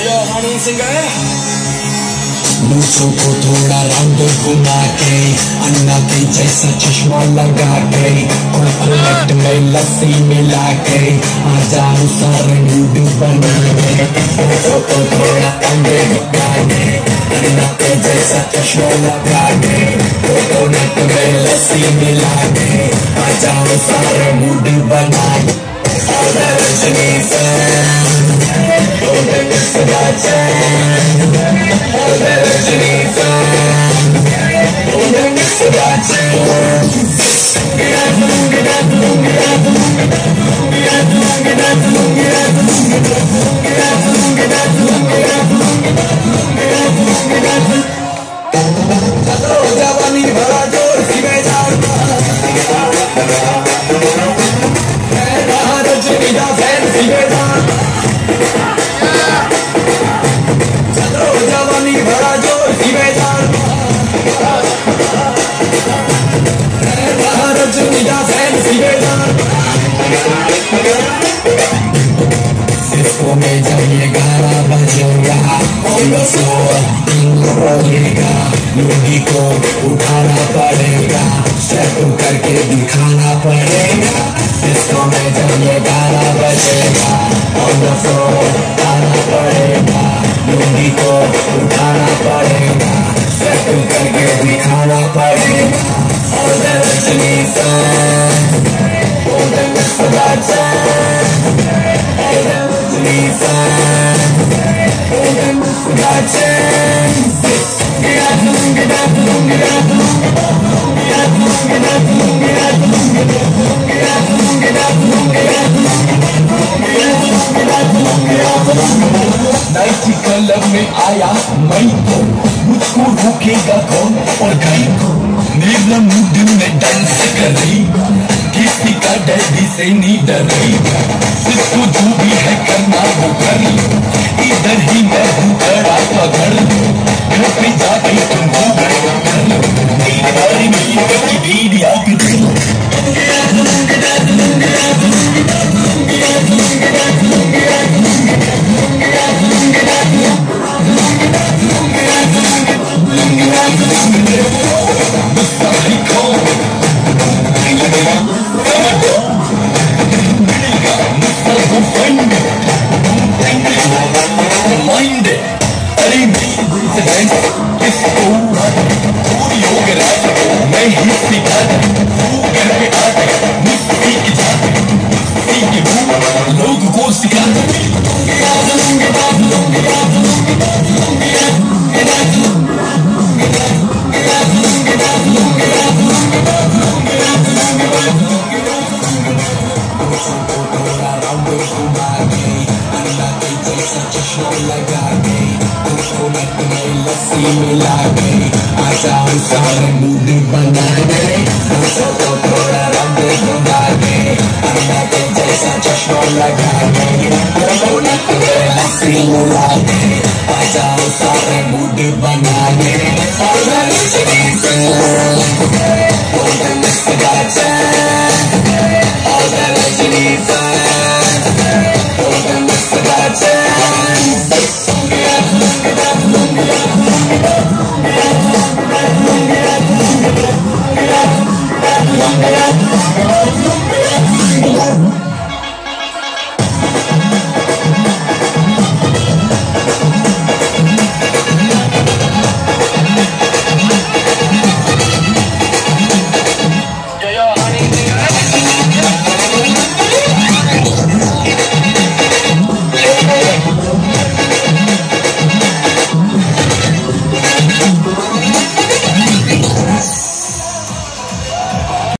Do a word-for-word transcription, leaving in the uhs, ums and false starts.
मूछों को थोड़ा राउंड घुमा के, अन्ना के जैसा चश्मा लगा के, कोकोनट में लस्सी मिला के, आ जाऊं सारे मूड बना के। मूछों को थोड़ा राउंड घुमा के, अन्ना के जैसा चश्मा लगा के, कोकोनट में लस्सी मिला के, आ जाऊं सारे मूड बना के। रजनी जवानी भरा जोर सी बेजार रजनी का फैन सी बेजार जवानी भरा जोर सी बेजार रजनी का फैन सी बेजार। सिस्को में जब ये गाना बजेगा ऑन द फ्लोर किंग होएगा, लुंगी को उठाना पड़ेगा, स्टेप करके दिखाना पड़ेगा। सिस्को में जब ये गाना बजेगा ऑन द फ्लोर आना पड़ेगा, लुंगी को उठाना पड़ेगा, स्टेप करके दिखाना पड़ेगा। और रजनी फैन और सदा चैन, रजनी फैन और सदा चैन। गिरा दूं गिरा दूं गिरा दूं गिरा दूं गिरा दूं गिरा दूं गिरा दूं गिरा दूं गिरा दूं गिरा दूं गिरा दूं। नाइटी क्लब में आया मैं तो, मुझको रोकेगा कौन और गाई को, मेरा मूड में डांस कर रही, किसी का डैडी से नहीं डर रही, इसको जो भी है करना वो कर लो, इधर ही मैं हूँ खड़ा पकड़ लो, घर पे जाके तुमको बड़ा कर लो, मेरी बारी मेरी बच्ची मेरी आप दे लो। गिरा दूं गिरा दूं गिरा दूं गिरा दूं गिरा दूं गिरा दूं गिरा दूं गिरा दूं गिरा दूं गिरा दूं गिरा दूं गिरा दूं गुस्सा ही खो मिलेगा मुझसे वो फ्रेंड माइंड। अरे किसको पूरी हो गया मैं ही सिखा तू घर पे आ गया मुझसे इजाजत मुझसे वो लोग को सिखा लस्सी मिला के, आ जाऊं सारे मूड बना के, मुझको तो थोड़ा रंग घुमा के, अन्ना के जैसा चश्मा लगा के, कोकोनट में लस्सी मिला के, आ जाऊं सारे मूड बना के। और रजनी फैन और सदा चैन।